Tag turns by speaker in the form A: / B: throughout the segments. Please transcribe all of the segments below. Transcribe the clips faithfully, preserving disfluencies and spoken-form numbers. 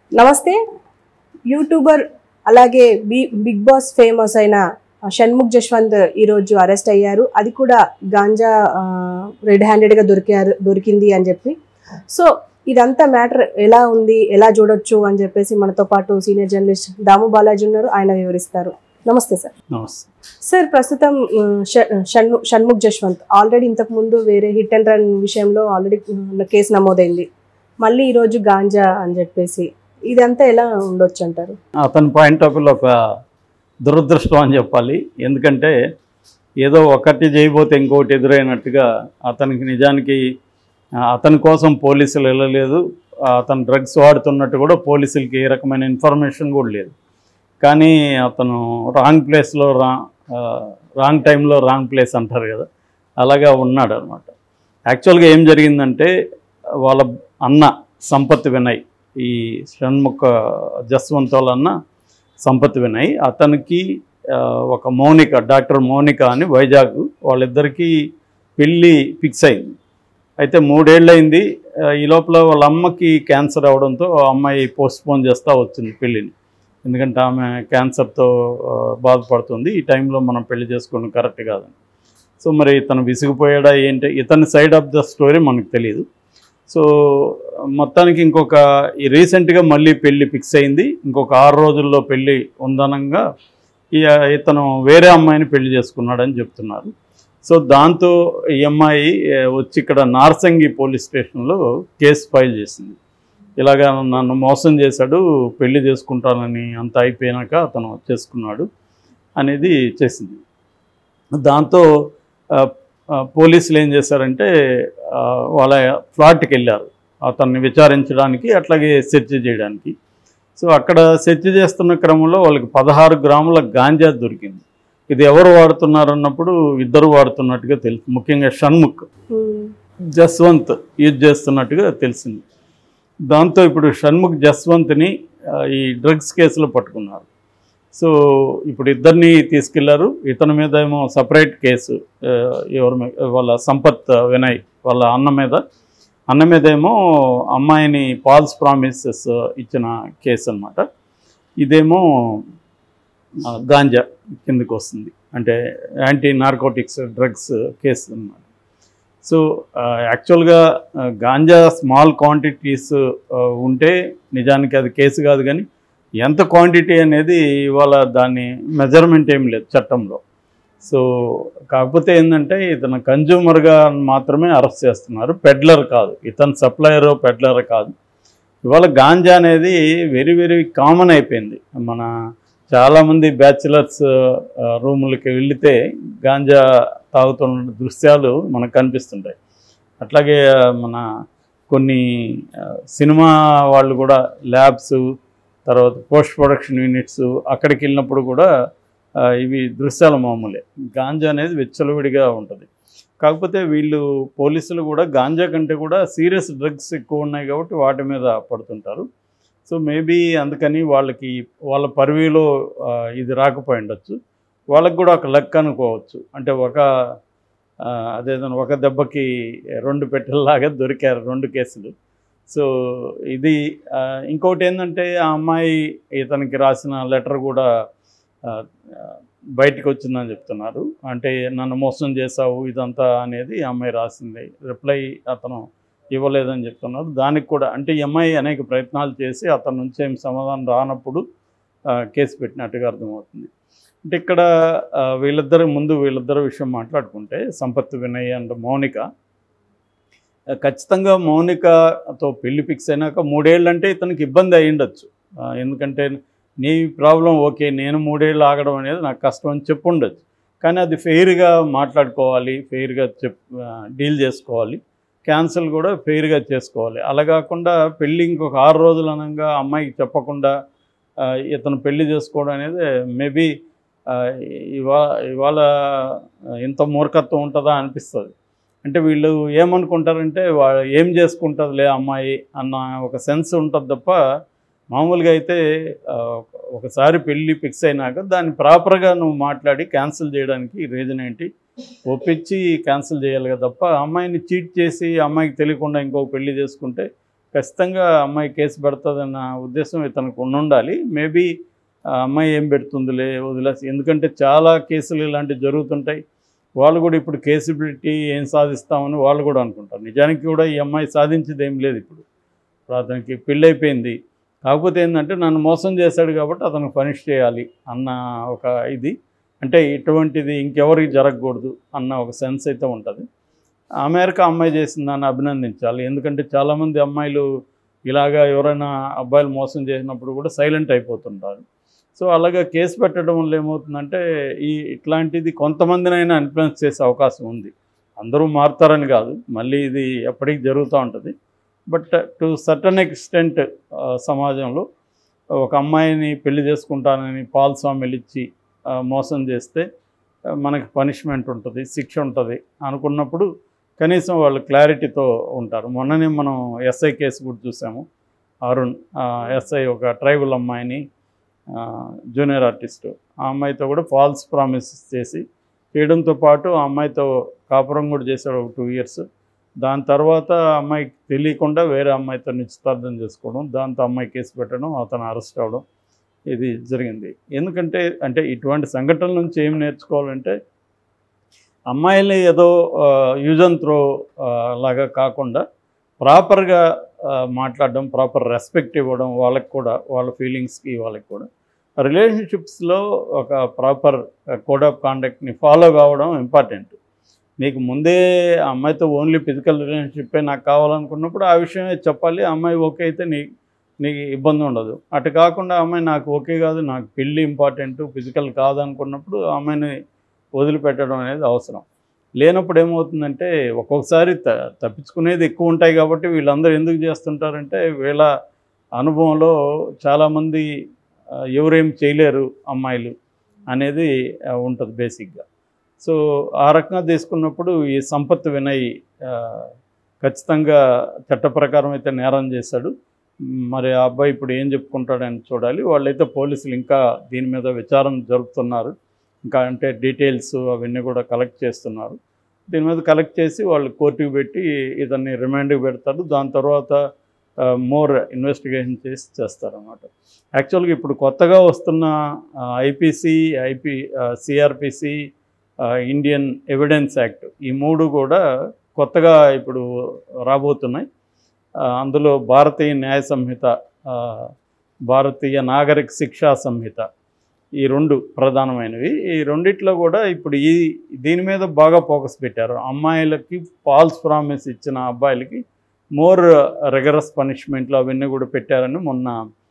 A: నమస్తే. యూట్యూబర్ అలాగే B big boss famous అయిన షణ్ముఖ్ జశ్వంత్ ఈరోజు అరెస్ట్ అయ్యారు. అది కూడా గాంజా రెడ్ హ్యాండెడ్గా దొరికారు దొరికింది అని చెప్పి. సో ఇదంతా మ్యాటర్ ఎలా ఉంది, ఎలా చూడొచ్చు అని చెప్పేసి మనతో పాటు సీనియర్ జర్నలిస్ట్ దాము బాలాజీ ఉన్నారు. ఆయన వివరిస్తారు. నమస్తే సార్.
B: నమస్తే
A: సార్. ప్రస్తుతం షణ్ము షణ్ముఖ్ జశ్వంత్ ఆల్రెడీ ఇంతకు ముందు వేరే హిట్ అండ్ రన్ విషయంలో ఆల్రెడీ కేసు నమోదైంది. మళ్ళీ ఈరోజు గాంజా అని చెప్పేసి ఇదంతా ఎలా ఉండొచ్చు అంటారు?
B: అతని పాయింట్ ఆఫ్ వ్యూలో ఒక దురదృష్టం అని చెప్పాలి. ఎందుకంటే ఏదో ఒకటి చేయబోతే ఇంకోటి ఎదురైనట్టుగా అతనికి నిజానికి అతని కోసం పోలీసులు వెళ్ళలేదు. అతను డ్రగ్స్ వాడుతున్నట్టు కూడా పోలీసులకి ఏ రకమైన ఇన్ఫర్మేషన్ కూడా లేదు. కానీ అతను రాంగ్ ప్లేస్లో రా రాంగ్ టైంలో రాంగ్ ప్లేస్ అంటారు కదా, అలాగా ఉన్నాడు అనమాట. యాక్చువల్గా ఏం జరిగిందంటే వాళ్ళ అన్న సంపత్ వినయ్, ఈ షణ్ముఖ జస్వంత్ వాళ్ళ అన్న సంపత్ వినయ్, అతనికి ఒక మౌనిక, డాక్టర్ మౌనిక అని వైజాగ్, వాళ్ళిద్దరికీ పెళ్ళి ఫిక్స్ అయింది. అయితే మూడేళ్ళు అయింది. ఈ లోపల వాళ్ళ అమ్మకి క్యాన్సర్ అవడంతో ఆ అమ్మాయి పోస్ట్పోన్ చేస్తూ వచ్చింది పెళ్ళిని. ఎందుకంటే ఆమె క్యాన్సర్తో బాధపడుతుంది. ఈ టైంలో మనం పెళ్లి చేసుకోవడం కరెక్ట్ కాదని. సో మరి ఇతను విసిగిపోయాడా ఏంటి, ఇతని సైడ్ ఆఫ్ ద స్టోరీ మనకు తెలియదు. సో మొత్తానికి ఇంకొక రీసెంట్గా మళ్ళీ పెళ్ళి ఫిక్స్ అయింది. ఇంకొక ఆరు రోజుల్లో పెళ్ళి ఉందనంగా ఇతను వేరే అమ్మాయిని పెళ్లి చేసుకున్నాడని చెప్తున్నారు. సో దాంతో ఈ అమ్మాయి వచ్చి ఇక్కడ నార్సింగి పోలీస్ స్టేషన్లో కేసు ఫైల్ చేసింది. ఇలాగా నన్ను మోసం చేశాడు, పెళ్లి చేసుకుంటానని అంత అయిపోయినాక అతను చేసుకున్నాడు అనేది చేసింది. దాంతో పోలీసులు ఏం చేశారంటే వాళ్ళ ఫ్లాట్కి వెళ్ళారు అతన్ని విచారించడానికి, అట్లాగే సెర్చ్ చేయడానికి. సో అక్కడ సెర్చ్ చేస్తున్న క్రమంలో వాళ్ళకి పదహారు గ్రాముల గాంజా దొరికింది. ఇది ఎవరు వాడుతున్నారు అన్నప్పుడు ఇద్దరు వాడుతున్నట్టుగా తెలుసు. ముఖ్యంగా షణ్ముఖ్ జస్వంత్ యూజ్ చేస్తున్నట్టుగా తెలిసింది. దాంతో ఇప్పుడు షణ్ముఖ్ జస్వంత్ని ఈ డ్రగ్స్ కేసులో పట్టుకున్నారు. సో ఇప్పుడు ఇద్దరిని తీసుకెళ్లారు. ఇతని మీద ఏమో సపరేట్ కేసు, ఎవరి మీద, వాళ్ళ సంపత్ వినయ్ వాళ్ళ అన్న మీద అన్న మీద ఏమో అమ్మాయిని ఫాల్స్ ప్రామిసెస్ ఇచ్చిన కేసు అనమాట. ఇదేమో గాంజా కిందకు వస్తుంది, అంటే యాంటీ నార్కోటిక్స్ డ్రగ్స్ కేసు అన్నమాట. సో యాక్చువల్గా గాంజా స్మాల్ క్వాంటిటీస్ ఉంటే నిజానికి అది కేసు కాదు, కానీ ఎంత క్వాంటిటీ అనేది ఇవాళ దాన్ని మెజర్మెంట్ ఏం లేదు చట్టంలో. సో కాకపోతే ఏంటంటే ఇతను కన్జ్యూమర్గా మాత్రమే అరెస్ట్ చేస్తున్నారు, పెడ్లర్ కాదు. ఇతను సప్లయర్ పెడ్లర్ కాదు. ఇవాళ గాంజా అనేది వెరీ వెరీ కామన్ అయిపోయింది. మన చాలామంది బ్యాచిలర్స్ రూములకి వెళితే గాంజా తాగుతున్న దృశ్యాలు మనకు కనిపిస్తుంటాయి. అట్లాగే మన కొన్ని సినిమా వాళ్ళు కూడా ల్యాబ్స్, తర్వాత పోస్ట్ ప్రొడక్షన్ యూనిట్స్ అక్కడికి వెళ్ళినప్పుడు కూడా ఇవి దృశ్యాలు మామూలే. గాంజా అనేది విచ్చలవిడిగా ఉంటుంది. కాకపోతే వీళ్ళు పోలీసులు కూడా గాంజా కంటే కూడా సీరియస్ డ్రగ్స్ ఎక్కువ ఉన్నాయి కాబట్టి వాటి మీద పడుతుంటారు. సో మేబీ అందుకని వాళ్ళకి వాళ్ళ పరివిలో ఇది రాకపోయి ఉండొచ్చు. వాళ్ళకి కూడా ఒక లక్ అనుకోవచ్చు. అంటే ఒక అదేదన్నా ఒక దెబ్బకి రెండు పెట్టెల్లాగా దొరికారు రెండు కేసులు. సో ఇది ఇంకోటి ఏంటంటే ఆ అమ్మాయి ఇతనికి రాసిన లెటర్ కూడా బయటకు వచ్చిందని చెప్తున్నారు. అంటే నన్ను మోసం చేసావు ఇదంతా అనేది ఆ అమ్మాయి రాసింది. రిప్లై అతను ఇవ్వలేదని చెప్తున్నారు. దానికి కూడా అంటే ఈ అమ్మాయి అనేక ప్రయత్నాలు చేసి అతని నుంచి ఏం సమాధానం రానప్పుడు కేసు పెట్టినట్టుగా అర్థమవుతుంది. అంటే ఇక్కడ వీళ్ళిద్దరి ముందు వీళ్ళిద్దరి విషయం మాట్లాడుకుంటే సంపత్ వినయ్ అండ్ మౌనిక, ఖచ్చితంగా మౌనికతో పెళ్లి ఫిక్స్ అయినాక మూడేళ్ళు అంటే ఇతనికి ఇబ్బంది అయి ఉండొచ్చు. ఎందుకంటే నీ ప్రాబ్లం ఓకే, నేను మూడేళ్ళు ఆగడం అనేది నాకు కష్టం అని చెప్పు ఉండొచ్చు. కానీ అది ఫెయిర్గా మాట్లాడుకోవాలి, ఫెయిర్గా చెప్ డీల్ చేసుకోవాలి, క్యాన్సిల్ కూడా ఫెయిర్గా చేసుకోవాలి. అలా కాకుండా పెళ్ళి ఇంకొక ఆరు రోజులు అనగా అమ్మాయికి చెప్పకుండా ఇతను పెళ్లి చేసుకోవడం అనేది మేబీ ఇవా ఇవాళ ఇంత మూర్ఖత్వం ఉంటుందా అనిపిస్తుంది. అంటే వీళ్ళు ఏమనుకుంటారంటే వా ఏం చేసుకుంటుందిలే అమ్మాయి అన్న ఒక సెన్స్ ఉంటుంది తప్ప, మామూలుగా అయితే ఒకసారి పెళ్ళి ఫిక్స్ అయినాక దాన్ని ప్రాపర్గా నువ్వు మాట్లాడి క్యాన్సిల్ చేయడానికి రీజన్ ఏంటి, ఒప్పించి క్యాన్సిల్ చేయాలి కదా తప్ప అమ్మాయిని చీట్ చేసి అమ్మాయికి తెలియకుండా ఇంకొక పెళ్లి చేసుకుంటే ఖచ్చితంగా అమ్మాయి కేసు పెడుతుందన్న ఉద్దేశం ఇతనికి ఉండాలి. మేబీ అమ్మాయి ఏం పెడుతుందిలే వదిలేసి, ఎందుకంటే చాలా కేసులు ఇలాంటివి జరుగుతుంటాయి. వాళ్ళు కూడా ఇప్పుడు కేసు పెట్టి ఏం సాధిస్తామని వాళ్ళు కూడా అనుకుంటారు. నిజానికి కూడా ఈ అమ్మాయి సాధించేది ఏం లేదు. ఇప్పుడు ఇప్పుడు అతనికి పెళ్ళి అయిపోయింది, కాకపోతే ఏంటంటే నన్ను మోసం చేశాడు కాబట్టి అతను పనిష్ చేయాలి అన్న ఒక ఇది, అంటే ఇటువంటిది ఇంకెవరికి జరగకూడదు అన్న ఒక సెన్స్ అయితే ఉంటుంది. ఆ మేరకు అమ్మాయి చేసిందని అభినందించాలి. ఎందుకంటే చాలామంది అమ్మాయిలు ఇలాగా ఎవరైనా అబ్బాయిలు మోసం చేసినప్పుడు కూడా సైలెంట్ అయిపోతుంటారు. సో అలాగా కేసు పెట్టడం వల్ల ఏమవుతుందంటే ఈ ఇట్లాంటిది కొంతమందినైనా ఇన్ఫ్లుయెన్స్ చేసే అవకాశం ఉంది. అందరూ మారుతారని కాదు, మళ్ళీ ఇది ఎప్పటికీ జరుగుతూ ఉంటుంది. బట్ టు సర్టన్ ఎక్స్టెంట్ సమాజంలో ఒక అమ్మాయిని పెళ్లి చేసుకుంటానని పాల్స్వామిలు ఇచ్చి మోసం చేస్తే మనకి పనిష్మెంట్ ఉంటుంది, శిక్ష ఉంటుంది అనుకున్నప్పుడు కనీసం వాళ్ళు క్లారిటీతో ఉంటారు. మొన్ననే మనం ఎస్ఐ కేసు కూడా చూసాము. అరుణ్ ఎస్ఐ ఒక ట్రైబల్ అమ్మాయిని, జూనియర్ ఆర్టిస్టు, ఆ అమ్మాయితో కూడా ఫాల్స్ ప్రామిసెస్ చేసి చేయడంతో పాటు ఆ అమ్మాయితో కాపురం కూడా చేశాడు ఒక టూ ఇయర్స్. దాని తర్వాత అమ్మాయికి తెలియకుండా వేరే అమ్మాయితో నిశ్చితార్థం చేసుకోవడం, దాంతో అమ్మాయి కేసు పెట్టడం, అతను అరెస్ట్ అవ్వడం ఇది జరిగింది. ఎందుకంటే అంటే ఇటువంటి సంఘటనల నుంచి ఏం నేర్చుకోవాలంటే అమ్మాయిల్ని ఏదో యూజ్ అండ్ త్రో లాగా కాకుండా ప్రాపర్గా మాట్లాడడం, ప్రాపర్ రెస్పెక్ట్ ఇవ్వడం, వాళ్ళకి కూడా వాళ్ళ ఫీలింగ్స్కి వాళ్ళకి కూడా రిలేషన్షిప్స్లో ఒక ప్రాపర్ కోడ్ ఆఫ్ కాండక్ట్ని ఫాలో కావడం ఇంపార్టెంట్. నీకు ముందే అమ్మాయితో ఓన్లీ ఫిజికల్ రిలేషన్షిప్పే నాకు కావాలనుకున్నప్పుడు ఆ విషయమే చెప్పాలి. అమ్మాయి ఓకే అయితే నీ నీకు ఇబ్బంది ఉండదు. అటు కాకుండా అమ్మాయి నాకు ఓకే కాదు, నాకు పెళ్ళి ఇంపార్టెంట్, ఫిజికల్ కాదనుకున్నప్పుడు అమ్మాయిని వదిలిపెట్టడం అనేది అవసరం. లేనప్పుడు ఏమవుతుందంటే ఒక్కొక్కసారి త తప్పించుకునేది ఎక్కువ ఉంటాయి. కాబట్టి వీళ్ళందరూ ఎందుకు చేస్తుంటారంటే వీళ్ళ అనుభవంలో చాలామంది ఎవరేం చేయలేరు అమ్మాయిలు అనేది ఉంటుంది బేసిక్గా. సో ఆ రకంగా తీసుకున్నప్పుడు ఈ సంపత్ వినయ్ ఖచ్చితంగా చట్ట ప్రకారం అయితే నేరం చేశాడు. మరి ఆ అబ్బాయి ఇప్పుడు ఏం చెప్పుకుంటాడని చూడాలి. వాళ్ళైతే పోలీసులు ఇంకా దీని మీద విచారణ జరుపుతున్నారు. ఇంకా అంటే డీటెయిల్స్ అవన్నీ కూడా కలెక్ట్ చేస్తున్నారు. దీని మీద కలెక్ట్ చేసి వాళ్ళు కోర్టుకు పెట్టి ఇతన్ని రిమాండ్కి పెడతారు. దాని తర్వాత మోర్ ఇన్వెస్టిగేషన్ చేసి చేస్తారన్నమాట. యాక్చువల్గా ఇప్పుడు కొత్తగా వస్తున్న IPC, IP CRPC, Indian evidence act, ఈ మూడు కూడా కొత్తగా ఇప్పుడు రాబోతున్నాయి. అందులో భారతీయ న్యాయ సంహిత, భారతీయ నాగరిక శిక్షా సంహిత, ఈ రెండు ప్రధానమైనవి. ఈ రెండిట్లో కూడా ఇప్పుడు ఈ దీని మీద బాగా ఫోకస్ పెట్టారు. అమ్మాయిలకి ఫాల్స్ ప్రామిస్ ఇచ్చిన అబ్బాయిలకి మోర్ రెగరస్ పనిష్మెంట్లు అవన్నీ కూడా పెట్టారని మొన్న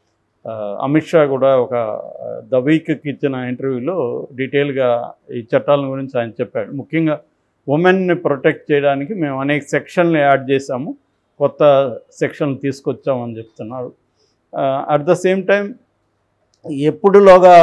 B: అమిత్ షా కూడా ఒక ద వీక్కి ఇచ్చిన ఇంటర్వ్యూలో డీటెయిల్గా ఈ చట్టాల గురించి ఆయన చెప్పాడు. ముఖ్యంగా ఉమెన్ని ప్రొటెక్ట్ చేయడానికి మేము అనేక సెక్షన్లు యాడ్ చేశాము, కొత్త సెక్షన్లు తీసుకొచ్చామని చెప్తున్నారు. అట్ ద సేమ్ టైం ఎప్పుడులోగా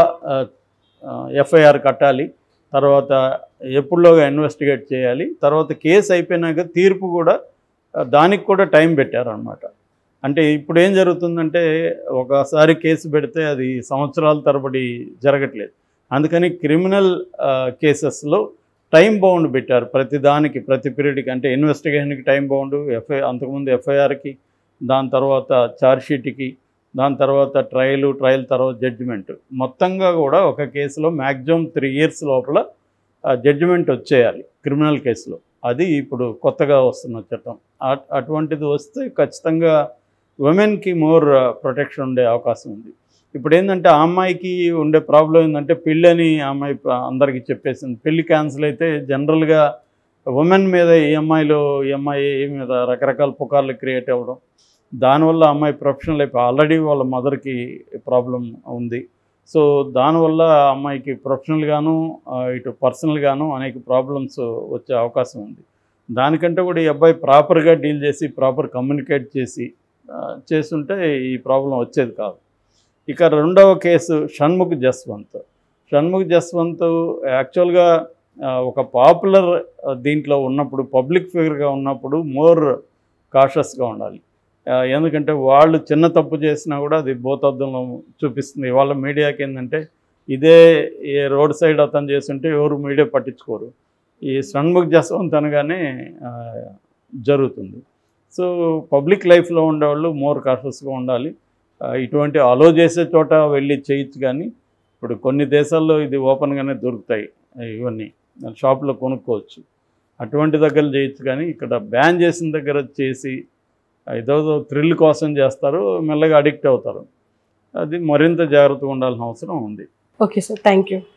B: ఎఫ్ఐఆర్ కట్టాలి, తర్వాత ఎప్పుడులోగా ఇన్వెస్టిగేట్ చేయాలి, తర్వాత కేసు అయిపోయినాక తీర్పు కూడా దానికి కూడా టైం పెట్టారనమాట. అంటే ఇప్పుడు ఏం జరుగుతుందంటే ఒకసారి కేసు పెడితే అది సంవత్సరాల తరబడి జరగట్లేదు. అందుకని క్రిమినల్ కేసెస్లో టైం బౌండ్ పెట్టారు. ప్రతి దానికి, ప్రతి పీరియడ్కి, అంటే ఇన్వెస్టిగేషన్కి టైం బౌండ్, ఎఫ్ఐ అంతకుముందు ఎఫ్ఐఆర్కి, దాని తర్వాత ఛార్జ్షీట్కి, దాని తర్వాత ట్రయలు, ట్రయల్ తర్వాత జడ్జిమెంట్, మొత్తంగా కూడా ఒక కేసులో మ్యాక్సిమం త్రీ ఇయర్స్ లోపల జడ్జిమెంట్ వచ్చేయాలి క్రిమినల్ కేసులో. అది ఇప్పుడు కొత్తగా వస్తున్న చట్టం. అటువంటిది వస్తే ఖచ్చితంగా ఉమెన్కి మోర్ ప్రొటెక్షన్ ఉండే అవకాశం ఉంది. ఇప్పుడు ఏంటంటే ఆ అమ్మాయికి ఉండే ప్రాబ్లం ఏంటంటే పెళ్ళని ఆ అమ్మాయి అందరికీ చెప్పేసింది. పెళ్ళి క్యాన్సిల్ అయితే జనరల్గా ఉమెన్ మీద ఈ అమ్మాయిలో ఈ అమ్మాయి మీద రకరకాల పుకార్లు క్రియేట్ అవ్వడం, దానివల్ల అమ్మాయి ప్రొఫెషనల్ అయిపోయి ఆల్రెడీ వాళ్ళ మదర్కి ప్రాబ్లం ఉంది. సో దానివల్ల అమ్మాయికి ప్రొఫెషనల్గాను ఇటు పర్సనల్గాను అనేక ప్రాబ్లమ్స్ వచ్చే అవకాశం ఉంది. దానికంటే కూడా ఈ అబ్బాయి ప్రాపర్గా డీల్ చేసి ప్రాపర్ కమ్యూనికేట్ చేసి చేస్తుంటే ఈ ప్రాబ్లం వచ్చేది కాదు. ఇక రెండవ కేసు షణ్ముఖ్ జస్వంత్. షణ్ముఖ్ జస్వంత్ యాక్చువల్గా ఒక పాపులర్ దీంట్లో ఉన్నప్పుడు, పబ్లిక్ ఫిగర్గా ఉన్నప్పుడు మోర్ కాషస్గా ఉండాలి. ఎందుకంటే వాళ్ళు చిన్న తప్పు చేసినా కూడా అది భూతద్దంలో చూపిస్తుంది. వాళ్ళ మీడియాకి ఏంటంటే ఇదే ఏ రోడ్ సైడ్ అతను చేస్తుంటే ఎవరు మీడియా పట్టించుకోరు. ఈ షణ్ముఖ్ జస్వంత్ అనగానే జరుగుతుంది. సో పబ్లిక్ లైఫ్లో ఉండేవాళ్ళు మోర్ కాషస్గా ఉండాలి. ఇటువంటి అలో చేసే చోట వెళ్ళి చేయొచ్చు, కానీ ఇప్పుడు కొన్ని దేశాల్లో ఇది ఓపెన్గానే దొరుకుతాయి, ఇవన్నీ షాప్లో కొనుక్కోవచ్చు. అటువంటి దగ్గర చేయొచ్చు, కానీ ఇక్కడ బ్యాన్ చేసిన దగ్గర చేసి ఏదో థ్రిల్ కోసం చేస్తారు, మెల్లగా అడిక్ట్ అవుతారు. అది మరింత జాగ్రత్తగా ఉండాల్సిన అవసరం ఉంది.
A: Okay sir, thank you.